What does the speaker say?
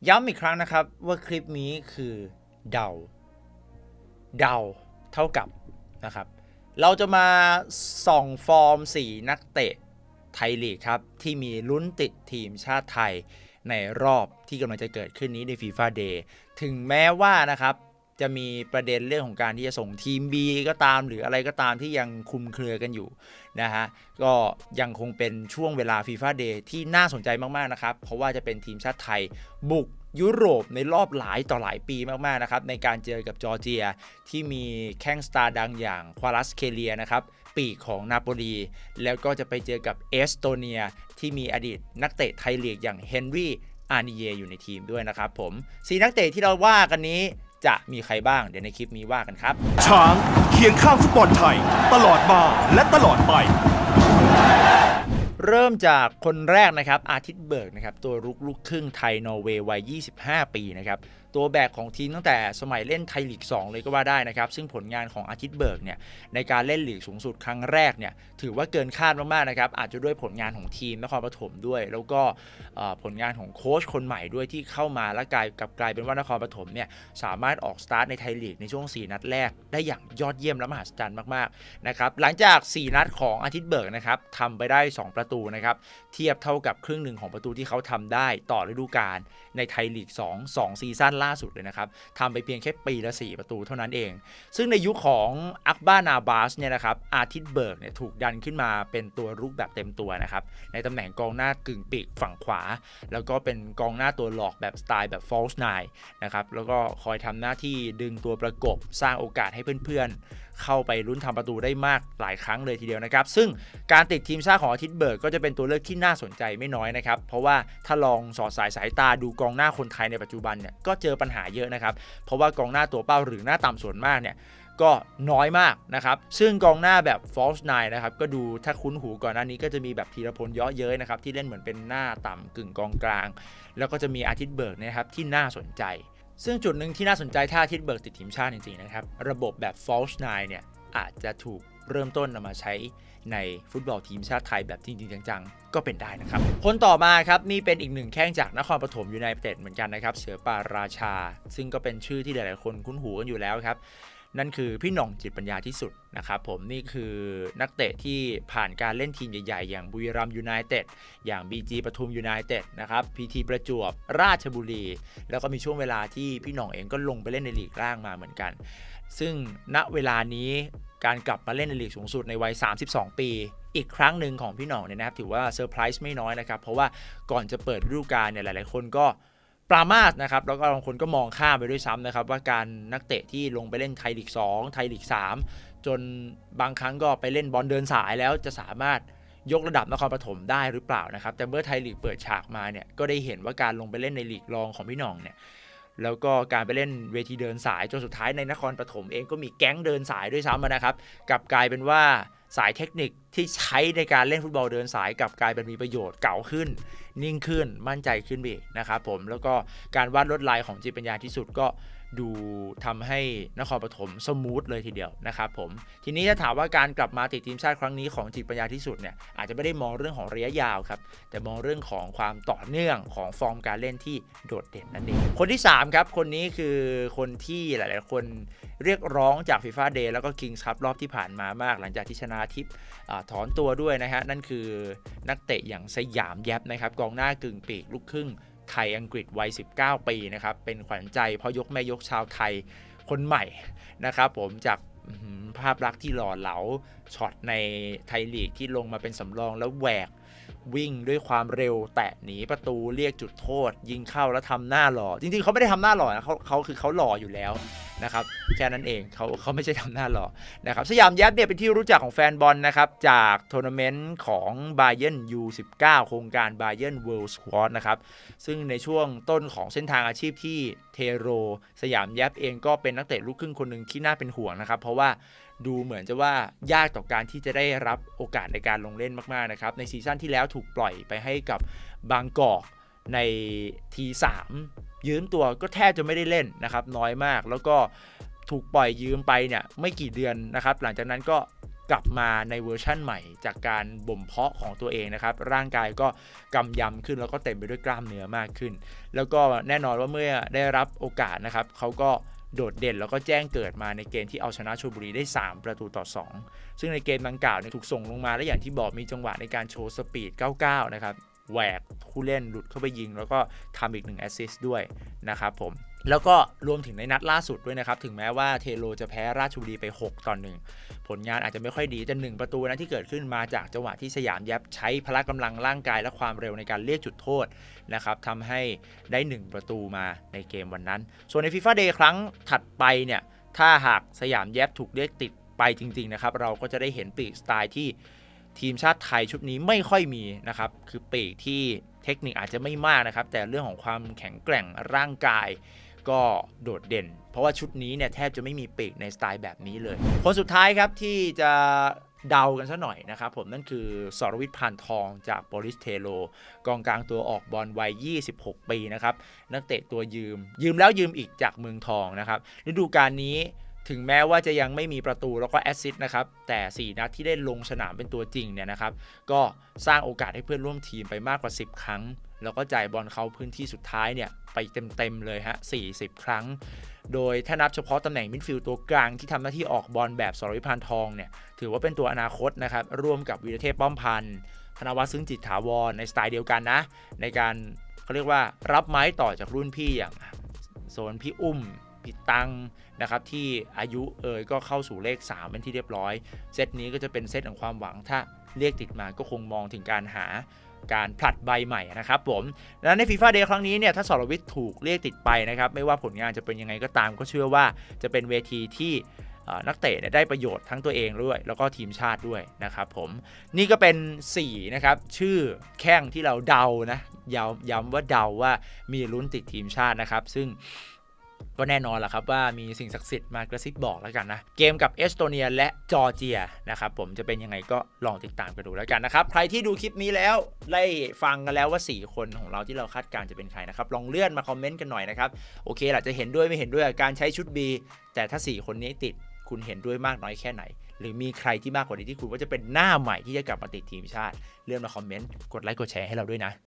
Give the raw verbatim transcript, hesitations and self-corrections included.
ย้ำอีกครั้งนะครับว่าคลิปนี้คือเดาเดาเท่ากับนะครับเราจะมาส่องฟอร์มสี่นักเตะไทยลีกครับที่มีลุ้นติดทีมชาติไทยในรอบที่กำลังจะเกิดขึ้นนี้ใน FIFA Day ถึงแม้ว่านะครับจะมีประเด็นเรื่องของการที่จะส่งทีม B ก็ตามหรืออะไรก็ตามที่ยังคลุมเครือกันอยู่นะฮะก็ยังคงเป็นช่วงเวลา FIFA Day ที่น่าสนใจมากๆนะครับเพราะว่าจะเป็นทีมชาติไทยบุกยุโรปในรอบหลายต่อหลายปีมากๆนะครับในการเจอกับจอร์เจียที่มีแข้งสตาร์ดังอย่างควาลัสเคเลียนะครับปีกของนาโปลีแล้วก็จะไปเจอกับเอสโตเนียที่มีอดีตนักเตะไทยลีกอย่างเฮนรี่อาร์นิเยอยู่ในทีมด้วยนะครับผมสี่นักเตะที่เราว่ากันนี้จะมีใครบ้างเดี๋ยวในคลิปนี้ว่ากันครับช้างเคียงข้างฟุตบอลไทยตลอดมาและตลอดไปเริ่มจากคนแรกนะครับอาทิตย์เบิร์กนะครับตัวรุกลูกครึ่งไทยนอร์เวย์วัยยี่สิบห้าปีนะครับตัวแบกของทีมตั้งแต่สมัยเล่นไทยลีกสองเลยก็ว่าได้นะครับซึ่งผลงานของอาทิตย์เบิร์กเนี่ยในการเล่นลีกสูงสุดครั้งแรกเนี่ยถือว่าเกินคาดมากๆนะครับอาจจะด้วยผลงานของทีมนครปฐมด้วยแล้วก็ผลงานของโค้ชคนใหม่ด้วยที่เข้ามาและกลายกับกลายเป็นว่านครปฐมเนี่ยสามารถออกสตาร์ทในไทยลีกในช่วงสี่นัดแรกได้อย่างยอดเยี่ยมและมหัศจรรย์มากๆนะครับหลังจากสี่นัดของอาทิตย์เบิร์กนะครับทำไปได้สองประตูนะครับเทียบเท่ากับครึ่งหนึ่งของประตูที่เขาทำได้ต่อฤดูกาลในไทยลีกสอง สองซีซั่นล่าสุดเลยนะครับทำไปเพียงแค่ปีละสี่ประตูเท่านั้นเองซึ่งในยุคของอักบานาบาสเนี่ยนะครับอาทิตย์เบิร์กเนี่ยถูกดันขึ้นมาเป็นตัวรุกแบบเต็มตัวนะครับในตำแหน่งกองหน้ากึ่งปีกฝั่งขวาแล้วก็เป็นกองหน้าตัวหลอกแบบสไตล์แบบ false nine นะครับแล้วก็คอยทำหน้าที่ดึงตัวประกบสร้างโอกาสให้เพื่อนๆเข้าไปลุ้นทำประตูได้มากหลายครั้งเลยทีเดียวนะครับซึ่งการติดทีมชาติของอาทิตย์เบิร์กก็จะเป็นตัวเลือกที่น่าสนใจไม่น้อยนะครับเพราะว่าถ้าลองสอดสายสายตาดูกองหน้าคนไทยในปัจจุบันเนี่ยก็เจอปัญหาเยอะนะครับเพราะว่ากองหน้าตัวเป้าหรือหน้าต่ำส่วนมากเนี่ยก็น้อยมากนะครับซึ่งกองหน้าแบบ false nine นะครับก็ดูถ้าคุ้นหูก่อนหน้านี้ก็จะมีแบบธีรพลเยาะเย้ยนะครับที่เล่นเหมือนเป็นหน้าต่ำกึ่งกองกลางแล้วก็จะมีอาทิตย์เบิร์กนะครับที่น่าสนใจซึ่งจุดหนึ่งที่น่าสนใจถ้าอาทิตย์เบิร์กติดทีมชาติจริงๆนะครับระบบแบบ false nine เนี่ยอาจจะถูกเริ่มต้นนำมาใช้ในฟุตบอลทีมชาติไทยแบบจริงๆจังๆก็เป็นได้นะครับคนต่อมาครับนี่เป็นอีกหนึ่งแข้งจากนครปฐมยูไนเต็ดเหมือนกันนะครับเสือป่าราชาซึ่งก็เป็นชื่อที่หลายๆคนคุ้นหูกันอยู่แล้วครับนั่นคือพี่หน่องจิตปัญญาที่สุดนะครับผมนี่คือนักเตะที่ผ่านการเล่นทีมใหญ่ๆอย่างบุรีรัมย์ยูไนเต็ดอย่าง บี จี ปทุมยูไนเต็ดนะครับ พี ที ประจวบราชบุรีแล้วก็มีช่วงเวลาที่พี่หน่องเองก็ลงไปเล่นในลีกล่างมาเหมือนกันซึ่งณเวลานี้การกลับมาเล่นในลีกสูงสุดในวัยสามสิบสองปีอีกครั้งหนึ่งของพี่หน่องเนี่ยนะครับถือว่าเซอร์ไพรส์ไม่น้อยนะครับเพราะว่าก่อนจะเปิดฤดูกาลเนี่ยหลายๆคนก็ปรามาสนะครับแล้วก็บางคนก็มองข้ามไปด้วยซ้ำนะครับว่าการนักเตะที่ลงไปเล่นไทยลีกสองไทยลีกสามจนบางครั้งก็ไปเล่นบอลเดินสายแล้วจะสามารถยกระดับนครปฐมได้หรือเปล่านะครับแต่เมื่อไทยลีกเปิดฉากมาเนี่ยก็ได้เห็นว่าการลงไปเล่นในลีกรองของพี่หน่องเนี่ยแล้วก็การไปเล่นเวทีเดินสายจนสุดท้ายในนครปฐมเองก็มีแก๊งเดินสายด้วยซ้ำนะครับกลับกลายเป็นว่าสายเทคนิคที่ใช้ในการเล่นฟุตบอลเดินสายกลับกลายเป็นมีประโยชน์เก่าขึ้นนิ่งขึ้นมั่นใจขึ้นอีกนะครับผมแล้วก็การวาดลวดลายของจิตปัญญาที่สุดก็ดูทำให้นครปฐมสมูทเลยทีเดียวนะครับผมทีนี้ถ้าถามว่าการกลับมาติดทีมชาติครั้งนี้ของจิตปัญญาที่สุดเนี่ยอาจจะไม่ได้มองเรื่องของระยะยาวครับแต่มองเรื่องของความต่อเนื่องของฟอร์มการเล่นที่โดดเด่นนั่นเองคนที่สามครับคนนี้คือคนที่หลายๆคนเรียกร้องจาก FIFA Day แล้วก็ Kings Cup รอบที่ผ่านมามากหลังจากที่ชนะทิพย์ถอนตัวด้วยนะฮะนั่นคือนักเตะอย่างสยามแยบนะครับกองหน้ากึ่งปีกลูกครึ่งไทยอังกฤษวัยสิบเก้าปีนะครับเป็นขวัญใจพ่อยกแม่ยกชาวไทยคนใหม่นะครับผมจากภาพลักษณ์ที่หล่อเหลาช็อตในไทยลีกที่ลงมาเป็นสำรองแล้วแหวกวิ่งด้วยความเร็วแตะหนีประตูเรียกจุดโทษยิงเข้าแล้วทำหน้าหล่อจริงๆเขาไม่ได้ทำหน้าหล่อนะเขาเขาคือเขาหล่ออยู่แล้วนะครับแค่นั้นเองเขาเขาไม่ใช่ทำหน้าหล่อนะครับสยามแยบเนี่ยเป็นที่รู้จักของแฟนบอลนะครับจากทัวร์นาเมนต์ของ Bayern ยู สิบเก้า โครงการ Bayern World Squad นะครับซึ่งในช่วงต้นของเส้นทางอาชีพที่เทโรสยามแยบเองก็เป็นนักเตะลูกครึ่งคนหนึ่งที่น่าเป็นห่วงนะครับเพราะว่าดูเหมือนจะว่ายากต่อการที่จะได้รับโอกาสในการลงเล่นมากๆนะครับในซีซั่นที่แล้วถูกปล่อยไปให้กับบางกอกใน ที สาม ยืมตัวก็แทบจะไม่ได้เล่นนะครับน้อยมากแล้วก็ถูกปล่อยยืมไปเนี่ยไม่กี่เดือนนะครับหลังจากนั้นก็กลับมาในเวอร์ชั่นใหม่จากการบ่มเพาะของตัวเองนะครับร่างกายก็กำยำขึ้นแล้วก็เต็มไปด้วยกล้ามเนื้อมากขึ้นแล้วก็แน่นอนว่าเมื่อได้รับโอกาสนะครับเขาก็โดดเด่นแล้วก็แจ้งเกิดมาในเกมที่เอาชนะชลบุรีได้สามประตูต่อสองซึ่งในเกมดังกล่าวเนี่ยถูกส่งลงมาและอย่างที่บอกมีจังหวะในการโชว์สปีดเก้าสิบเก้านะครับแหวกผู้เล่นหลุดเข้าไปยิงแล้วก็ทำอีกหนึ่งแอสซิสต์ด้วยนะครับผมแล้วก็รวมถึงในนัดล่าสุดด้วยนะครับถึงแม้ว่าเทโลจะแพ้ราชบุรีไปหกต่อหนึ่งผลงานอาจจะไม่ค่อยดีแต่หนึ่งประตูนั้นที่เกิดขึ้นมาจากจังหวะที่สยามแยบใช้พละกำลังร่างกายและความเร็วในการเรียกจุดโทษนะครับทำให้ได้หนึ่งประตูมาในเกมวันนั้นส่วนใน FIFA Day ครั้งถัดไปเนี่ยถ้าหากสยามแยบถูกเรียกติดไปจริงๆนะครับเราก็จะได้เห็นปีกสไตล์ที่ทีมชาติไทยชุดนี้ไม่ค่อยมีนะครับคือปีกที่เทคนิคอาจจะไม่มากนะครับแต่เรื่องของความแข็งแกร่งร่างกายก็โดดเด่นเพราะว่าชุดนี้เนี่ยแทบจะไม่มีปีกในสไตล์แบบนี้เลยคนสุดท้ายครับที่จะเดากันซะหน่อยนะครับผมนั่นคือสรวิทย์ พานทองจากโปลิสเทโลกองกลางตัวออกบอลวัยยี่สิบหกปีนะครับนักเตะตัวยืมยืมแล้วยืมอีกจากเมืองทองนะครับฤดูกาลนี้ถึงแม้ว่าจะยังไม่มีประตูแล้วก็แอสซิสต์นะครับแต่สี่นัดที่ได้ลงสนามเป็นตัวจริงเนี่ยนะครับก็สร้างโอกาสให้เพื่อนร่วมทีมไปมากกว่าสิบครั้งแล้วก็จ่ายบอลเข้าพื้นที่สุดท้ายเนี่ยไปเต็มๆเลยฮะสี่สิบครั้งโดยถ้านับเฉพาะตำแหน่งมิดฟิลด์ตัวกลางที่ทำหน้าที่ออกบอลแบบสรวิทย์ พานทองเนี่ยถือว่าเป็นตัวอนาคตนะครับร่วมกับวีรเทพป้อมพันธ์ธนวัฒน์ ซึ้งจิตถาวรในสไตล์เดียวกันนะในการเขาเรียกว่ารับไม้ต่อจากรุ่นพี่อย่างโซนพี่อุ้มพี่ตังนะครับที่อายุเอ่ยก็เข้าสู่เลขสามเป็นที่เรียบร้อยเซตนี้ก็จะเป็นเซตของความหวังถ้าเรียกติดมาก็คงมองถึงการหาการผลัดใบใหม่นะครับผมดังนั้นใน FIFA Day ครั้งนี้เนี่ยถ้าสรวิทย์ถูกเรียกติดไปนะครับไม่ว่าผลงานจะเป็นยังไงก็ตามก็เชื่อว่าจะเป็นเวทีที่นักเตะได้ประโยชน์ทั้งตัวเองด้วยแล้วก็ทีมชาติด้วยนะครับผมนี่ก็เป็นสี่นะครับชื่อแข้งที่เราเดานะย้ำย้ำว่าเดาว่ามีลุ้นติดทีมชาตินะครับซึ่งก็แน่นอนแหละครับว่ามีสิ่งศักดิ์สิทธิ์มากระซิบบอกแล้วกันนะเกมกับเอสโตเนียและจอร์เจียนะครับผมจะเป็นยังไงก็ลองติดตามกันดูแล้วกันนะครับใครที่ดูคลิปนี้แล้วได้ฟังกันแล้วว่าสี่คนของเราที่เราคาดการจะเป็นใครนะครับลองเลื่อนมาคอมเมนต์กันหน่อยนะครับโอเคแหละจะเห็นด้วยไม่เห็นด้วยกับการใช้ชุด B แต่ถ้าสี่คนนี้ติดคุณเห็นด้วยมากน้อยแค่ไหนหรือมีใครที่มากกว่านี้ที่คุณว่าจะเป็นหน้าใหม่ที่จะกลับมาติดทีมชาติเลื่อนมาคอมเมนต์กดไลค์กดแชร์ให้เราด้วยนะ